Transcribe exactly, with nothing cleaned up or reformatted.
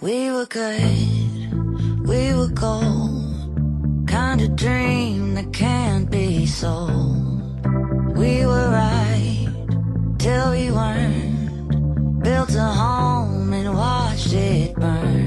We were good, we were gold, kind of dream that can't be sold. We were right till we weren't, built a home and watched it burn.